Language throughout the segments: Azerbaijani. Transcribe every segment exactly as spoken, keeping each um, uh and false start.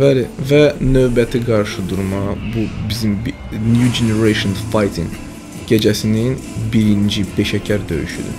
Bəli, və növbəti qarşıdurma bu bizim New Generation Fighting gecəsinin birinci peşəkar döyüşüdür.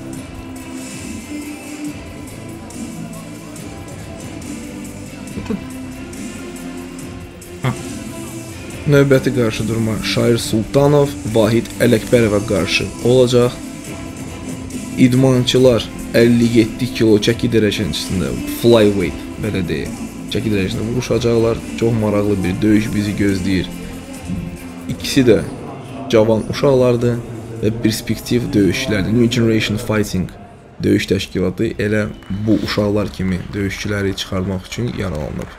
Növbəti qarşıdurma Şair Sultanov, Vahid Ələkbərova qarşı olacaq. İdmançılar əlli yeddi kilo çəki dərəcəsində flyweight belə deyək, çəki dərəcəsində vuruşacaqlar. Çox maraqlı bir döyüş bizi gözləyir. İkisi də cavan uşaqlardır və perspektiv döyüşçülərdir. New Generation Fighting döyüş təşkilatı elə bu uşaqlar kimi döyüşçüləri çıxarmaq üçün yaralanıb.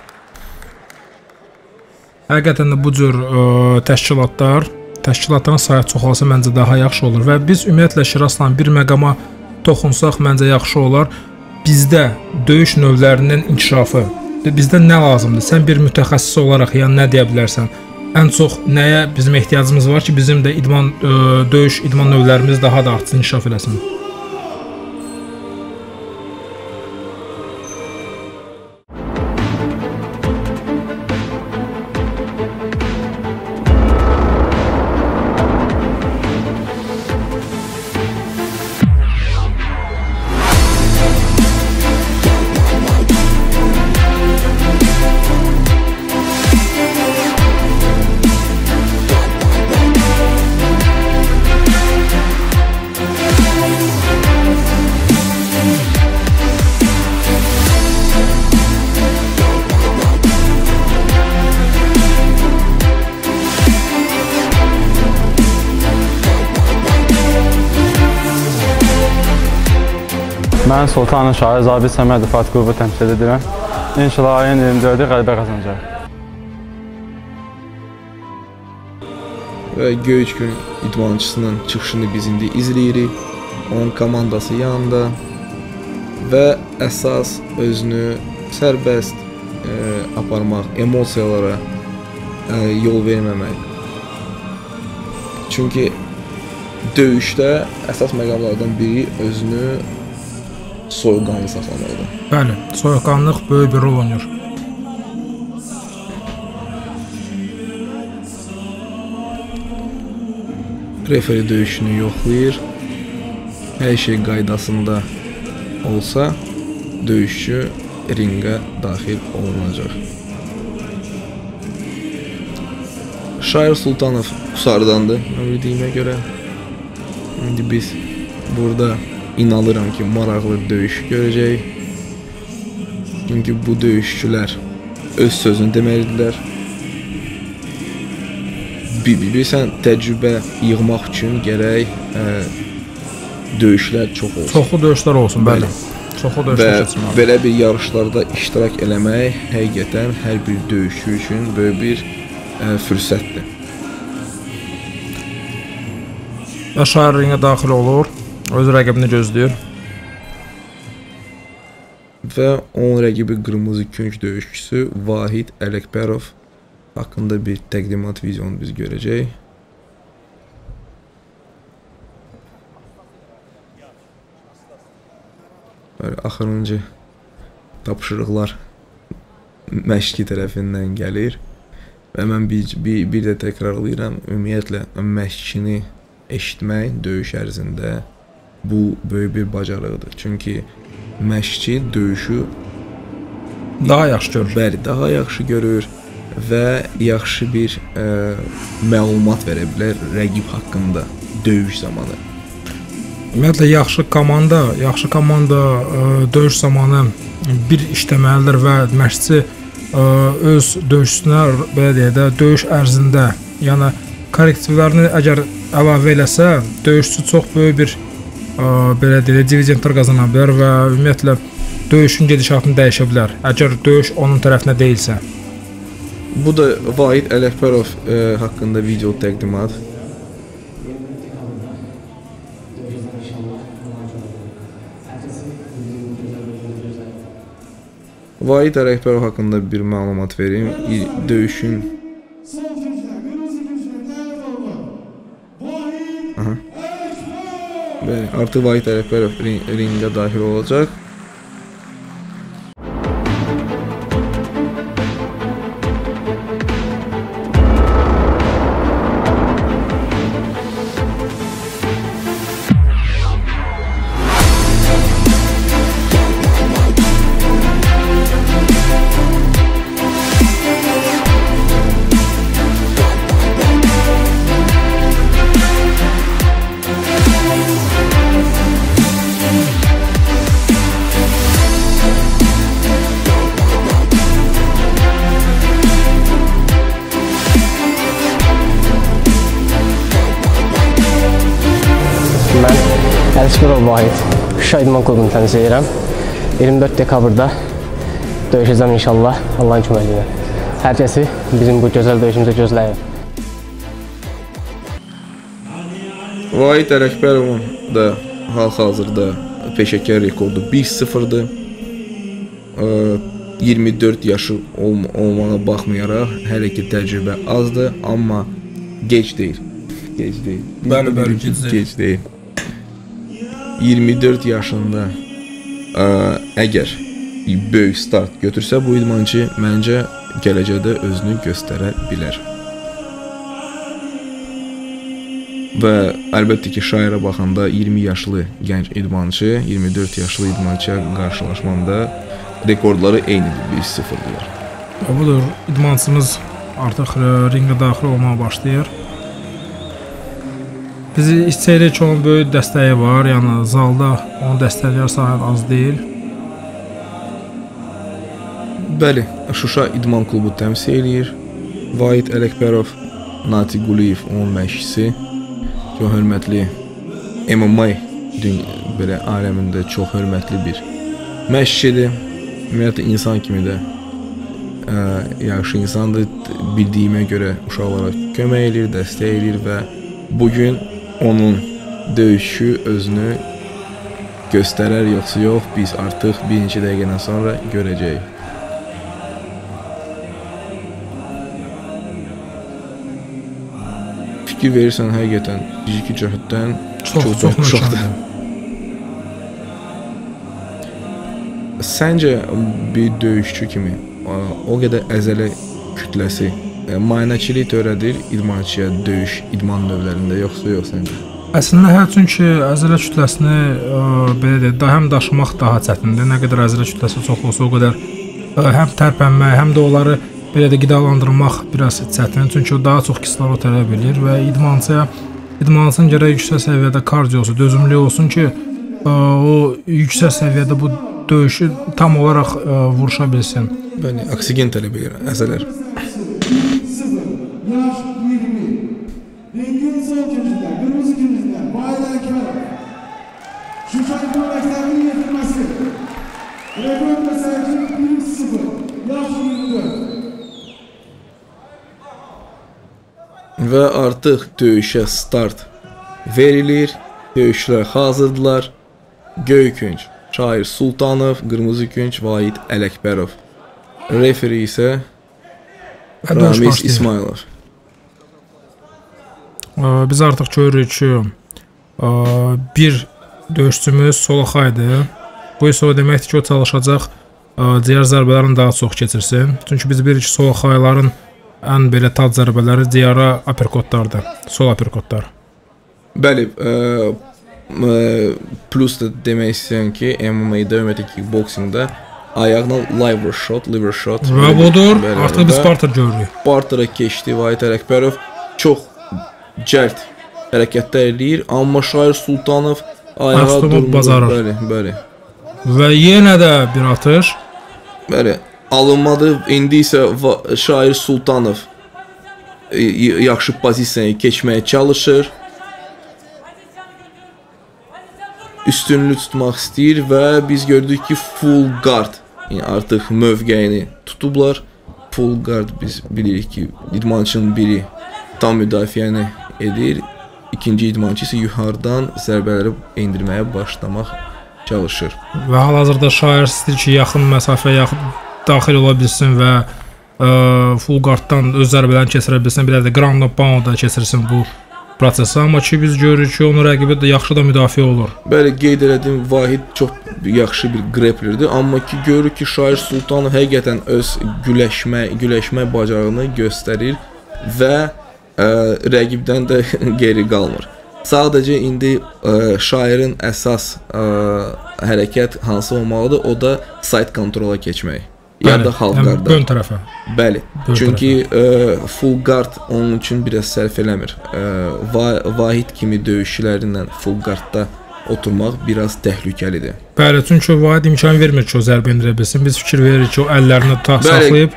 Həqiqətən də bu cür ə, təşkilatlar, təşkilatların sayı çoxalsa məncə daha yaxşı olur və biz ümumiyyətlə Şirasla bir məqama toxunsaq məncə yaxşı olar. Bizdə döyüş növlərinin inkişafı, bizdə nə lazımdır? Sən bir mütəxəssis olaraq yəni nə deyə bilərsən? Ən çox nəyə bizim ehtiyacımız var ki, bizim də idman ə, döyüş idman növlərimiz daha da artsın, inkişaf eləsin? Mən Sultanov Şair Zabit Səmədov Fatih klubu təmsil edirəm. İnşallah ayın iyirmi dördü qələbə qazanacaq. Və Göyçgün idmançısının çıxışını biz indi izləyirik. Onun komandası yanında və əsas özünü sərbəst e, aparmaq, emosiyalara e, yol verməmək. Çünki döyüşdə əsas məqamlardan biri özünü soyuqqanlı saxlamaqdır. Bəli, soyuqqanlıq böyük bir rol oynayır. Referi döyüşünü yoxlayır. Hər şey qaydasında olsa, döyüşçü ringə daxil olunacaq. Şair Sultanov Qusardandır, bildiyimə görə. İndi biz burada İnanıram ki, maraqlı döyüş görəcəyik. Çünki bu döyüşçülər öz sözünü deməlidirlər. Bilirsən, təcrübə yığmaq üçün gərək ə, döyüşlər çox olsun. Çoxlu döyüşlər olsun, bəli. Çoxlu döyüşlər keçməlidir. Və belə bir yarışlarda iştirak eləmək həqiqətən hər bir döyüşçü üçün böyük bir ə, fürsətdir. Və Şair ringə daxil olur. Öz rəqibini gözləyir. Və onun rəqibi qırmızı künc döyüşçüsü Vahid Ələkbərov haqqında bir təqdimat videonu biz görəcəyik. Böyle axırıncı tapşırıqlar məşqi tərəfindən gəlir. Və mən bir, bir, bir də təkrarlayıram, ümumiyyətlə məşqini eşitmək döyüş ərzində bu böyük bir bacarıqdır. Çünki məşqçi döyüşü daha yaxşı görür. Bəli, daha yaxşı görür və yaxşı bir ə, məlumat verə bilər rəqib haqqında döyüş zamanı. Ümumiyyətlə yaxşı komanda, yaxşı komanda ə, döyüş zamanı bir işləməlidir və məşqçi ə, öz döyüşçüsünə belə deyək də döyüş ərzində, yəni korrektivlərini əgər əlavə eləsə, döyüşçü çox böyük bir ə, belə deyək dividendlər qazana bilər və ümumiyyətlə döyüşün gedişatını dəyişə bilər, əgər döyüş onun tərəfinə deyilsə. Bu da Vahid Ələkbərov ə, haqqında video təqdimat. Vahid Ələkbərov haqqında bir məlumat verim. Döyüşün Aha. Bəli, artıq Vahid Ələkbərov ringə daxil olacaq. Əlişqərov Vahid, Şuşa İdman klubunu təmsil edirəm. iyirmi dörd dekabrda döyüşəcəm inşallah, Allahın köməyi ilə. Hər kəsi bizim bu gözəl döyüşümüzə gözləyir. Vahid Ələkbərovun da hal-hazırda peşəkar rekordu bir sıfırdır. iyirmi dörd yaşı olmağına baxmayaraq hələ ki təcrübə azdır, amma gec deyil. Gec deyil. Bəli, bəli, gec deyil. Gec deyil. iyirmi dörd yaşında ə, əgər böyük start götürsə bu idmançı məncə gələcəkdə özünü göstərə bilər. Və əlbəttə ki, şairə baxanda iyirmi yaşlı gənc idmançı, iyirmi dörd yaşlı idmançıya qarşılaşmanda rekordları eynidir, bir sıfırdır. Budur, idmançımız artıq ringə daxil olmağa başlayır. Bizi istəyirik ki, onun böyük dəstəyi var, yəni zalda onun dəstəklər sayı az deyil. Bəli, Şuşa İdman klubu təmsil eləyir. Vahid Ələkbərov, Natiq Quliyev onun məşqçisi. Çox hörmətli M M A belə aləmində çox hörmətli bir məşqçidir. Ümumiyyətlə insan kimi də ə, yaxşı insandır. Bildiyimə görə uşaqlara kömək edir, dəstək edir və bugün onun döyüşü özünü göstərər yoxsa yox, biz artıq bir neçə dəqiqədən sonra görəcəyik. Fikir verirsən həqiqətən fiziki cəhətdən çox çox uşaqdır. Səncə bir döyüşçü kimi o qədər əzələ kütləsi müayinəçilik törədir idmançıya döyüş idman növlərində yoxsa yox səncə? Əslində hə, çünki əzələ kütləsini ə, belə deyək, daha həm daşımaq daha çətindir. Nə qədər əzələ kütləsi çox olsa o qədər ə, həm tərpənmək, həm də onları belə də qidalandırmaq biraz çətindir. Çünki o daha çox kislorod tələb edir və idmançıya idmançının gərək yüksək səviyyədə kardiosu, dözümlülük olsun ki, ə, o yüksək səviyyədə bu döyüşü tam olaraq ə, vuruşa bilsin. Bəli, oksigen tələb edir əzələr. Və artıq döyüşə start verilir. Döyüşlər hazırdılar. Göy künc Şair Sultanov, qırmızı künc Vahid Ələkbərov. Referi isə Ramiz İsmailov. Biz artıq görürük ki, bir döyüşçümüz Solaxaydır. Bu isə o deməkdir ki, o çalışacaq digər zərbələrin daha çox keçirsin. Çünki biz bilirik ki, Solaxayların ən belə tad zərbələri digara aperkotlardır, sol aperkotlar. Bəli, ə, ə, plus da demək istəyirəm ki, M M A-da, ümumiyyətlə kickboxingdə ayaqla liver shot, liver shot. Və budur, artıq biz parter görürük. Partera keçdi Vahid Ələkbərov, çox cəld hərəkətlər eləyir, amma Şair Sultanov ayağa durmur. Bəli, bəli. Və yenə də bir atış. Bəli. Alınmadı. İndi isə Şair Sultanov yaxşı pozisiyaya keçməyə çalışır. Üstünlük tutmaq istəyir və biz gördük ki, full guard, yəni artıq mövqeyini tutublar. Full guard biz bilirik ki, idmançının biri tam müdafiəni edir, ikinci idmançı isə yuxarıdan zərbələri endirməyə başlamaq çalışır. Və hal-hazırda Şair istəyir ki, yaxın məsafəyə yaxın daxil ola bilsin və ə, full guarddan öz zərbələrini keçirə bilsin, bir də ground and pound da keçirsin bu prosesi, amma ki biz görürük ki, onun rəqibi də yaxşı da müdafiə olur. Bəli, qeyd elədim, Vahid çox yaxşı bir grapplerdir, amma ki görürük ki, Şair Sultanov həqiqətən öz güləşmə, güləşmə bacarığını göstərir və ə, rəqibdən də geri qalmır. Sadəcə indi ə, Şairin əsas ə, hərəkət hansı olmalıdır, o da side kontrola keçmək. Ya da half guard. Ön tərəfə. Bəli. Bön Çünki ə, full guard onun üçün biraz sərf eləmir. Ə, va Vahid kimi döyüşçülərlə full guardda oturmaq biraz təhlükəlidir. Bəli, çünki Vahid imkan vermir ki, o zərbə endirə bilsin. Biz fikir veririk ki, o əllərini tutaq saxlayıb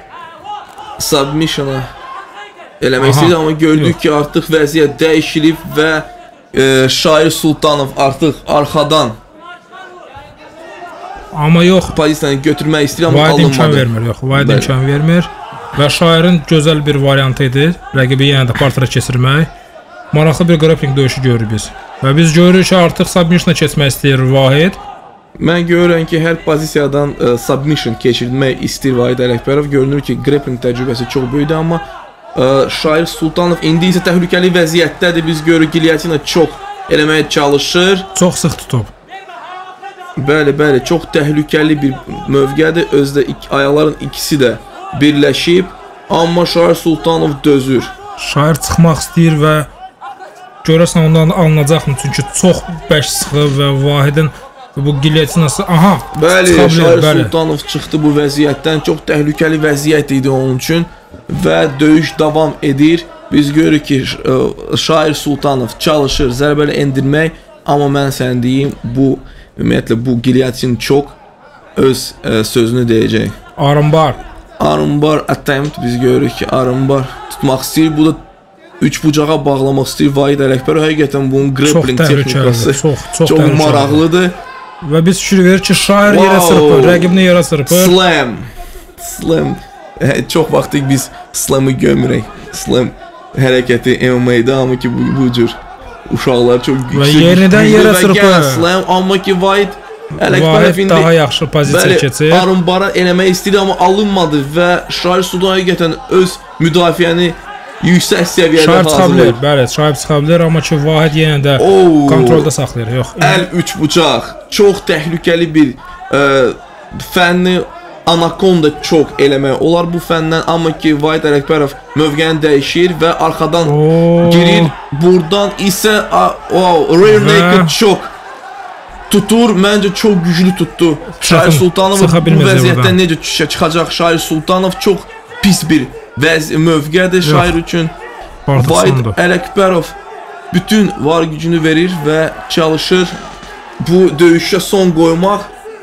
submissiona eləmək istəyir, amma gördük yox. ki, artıq vəziyyət dəyişilib və e, Şair Sultanov artıq arxadan Amma yox, pozisiyanı götürmək istəyir, amma Vahid imkan alınmadı. vermir, yox, Vahid Bəli. imkan vermir və Şairin gözəl bir variantı idi, rəqibi yenə də partra keçirmək. Maraqlı bir grappling döyüşü görürük biz. Və biz görürük ki, artıq submissiona keçmək istəyir Vahid. Mən görürəm ki, hər pozisiyadan e, submission keçirmək istəyir Vahid Ələkbərov. Görünür ki, grappling təcrübəsi çox böyükdür, amma e, Şair Sultanov indi isə təhlükəli vəziyyətdədir. Biz görürük Gilyatina çox eləməyə çalışır. Çox sıx tutub. Bəli, bəli, çox təhlükəli bir mövqedir. Özdə iki, ayaqların ikisi də birləşib, amma Şair Sultanov dözür. Şair çıxmaq istəyir və görəsən ondan alınacaqmı? Çünki çox bəş sıxıb və Vahidin bu gilyotinası, aha, Bəli, çıxa bilər, Şair bəli. Sultanov çıxdı bu vəziyyətdən. Çox təhlükəli vəziyyət idi onun üçün və döyüş davam edir. Biz görürük ki, Şair Sultanov çalışır zərbələ endirmək, amma mən sənə deyim, bu ümumiyyətlə bu gilyotin çox öz ə, sözünü deyəcək. Armbar. Armbar attempt, biz görürük ki, armbar tutmaq istəyir. Bu da üç bucağa bağlamaq istəyir Vahid Ələkbərov. Həqiqətən bunun grappling texnikası çox, çox, çox təhlükəlidir. maraqlıdır. Və biz fikir verir ki, Şair yerə Wow. sırpır, rəqibini yerə sırpır. Slam. Slam. Hə, çox vaxt biz slamı görmürük. Slam hərəkəti M M A-da, amma ki bu, bu cür uşaqlar çox Və yüksək. yerindən güclü yerə və sırpır. gənc Slam, amma ki Vahid Ələkbərov Vahid indi daha yaxşı pozisiya keçir. bəli, armbara eləmək istəyir, amma alınmadı və Şair Sultanov həqiqətən öz müdafiəni yüksək səviyyədə Şair çıxa bilər, hazırlayır. bəli, Şair çıxa bilər, amma ki Vahid yenə də Oo. kontrolda saxlayır. Yox. Əl üç bucaq. Çox təhlükəli bir ə, fənni anakonda çox eləmək olar bu fəndən, amma ki Vahid Ələkbərov mövqeyini dəyişir və arxadan Oo. girir. Buradan isə a, wow, rear Və- naked choke tutur. Məncə çox güclü tuttu. Şair Çətin, Sultanov çıxa bu bilməz vəziyyətdən buradan. necə düşə çıxacaq? Şair Sultanov çox pis bir vəz mövqedir Şair üçün. Artıq Vahid sondur. Ələkbərov bütün var gücünü verir və çalışır bu döyüşə son qoymaq.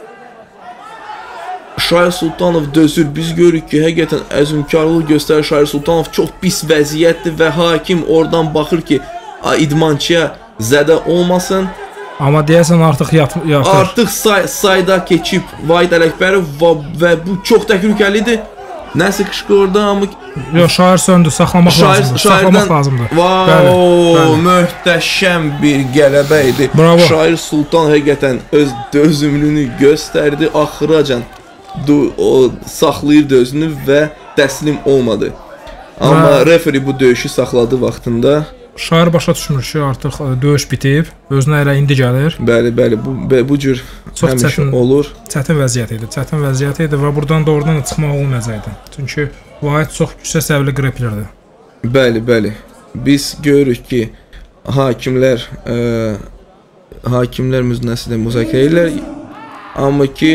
Şair Sultanov dözür. Biz görürük ki, həqiqətən əzmkarlıq göstərir Şair Sultanov. Çox pis vəziyyətdir və hakim oradan baxır ki, idmançıya zədə olmasın. Amma deyəsən artıq yat yatır. Artıq say sayda keçib Vahid Ələkbərov və, və bu çox təhlükəlidir. Nəsə qışqırdı, amma Yox, Şair söndü, saxlamaq Şair, lazımdır. Saxlamaq şairdən lazımdır. wow, Bəli, bəli. möhtəşəm bir qələbə idi. Bravo. Şair Sultan həqiqətən öz dözümlülüyünü göstərdi, axıracan o saxlayırdı özünü və təslim olmadı. Amma Və- referi bu döyüşü saxladı vaxtında. Şair başa düşmür ki, artıq ə, döyüş bitib, özünə elə indi gəlir. Bəli, bəli, bu bə- bu cür Çox həmişə çətin. olur. Çətin vəziyyət idi, çətin vəziyyət idi və buradan doğrudan da çıxmaq olmayacaqdı. Çünki Vahid çox yüksək səviyyəli grapplerdir. Bəli, bəli. Biz görürük ki, hakimlər ə, hakimlər müznəsində müzakirə edirlər. Amma ki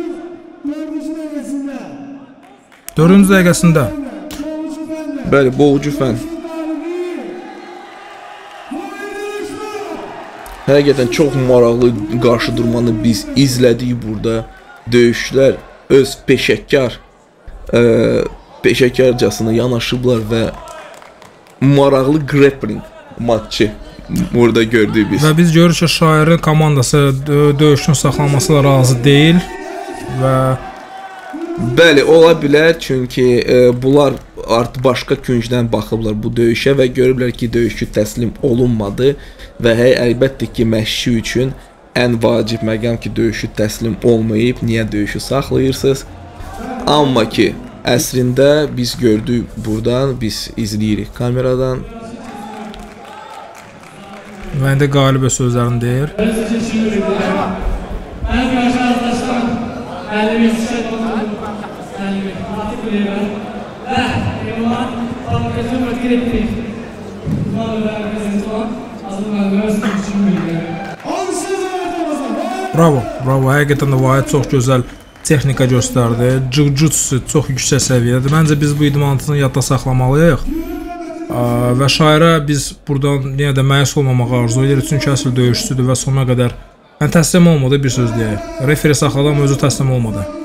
dördüncü dəqiqəsində bəli, boğucu fən. Həqiqətən çox maraqlı qarşıdurmanı biz izlədik burada. Döyüşlər öz peşəkar ə, peşəkarcasına yanaşıblar və maraqlı grappling matçı burada gördük biz. və biz görürük ki, Şairin komandası dö- döyüşün saxlanmasına razı deyil və Bəli, ola bilər, çünki e, bunlar artıq başqa küncdən baxıblar bu döyüşə və görüblər ki, döyüşçü təslim olunmadı və hə, əlbəttə ki, məşqçi üçün ən vacib məqam ki, döyüşçü təslim olmayıb, niyə döyüşü saxlayırsınız? Amma ki, əslində biz gördük buradan, biz izləyirik kameradan. və indi qalib öz sözlərini deyir. Bravo, bravo. Həqiqətən də Vahid çox gözəl texnika göstərdi. Jiu-jitsu çox yüksək səviyyədə. Məncə biz bu idmançını yadda saxlamalıyıq. Aa, və Şairə biz buradan yenə də məyus olmamağı arzu edirik, çünki əsl döyüşçüdür və sonuna qədər yəni təslim olmadı, bir söz deyək. Referi saxladı, amma özü təslim olmadı.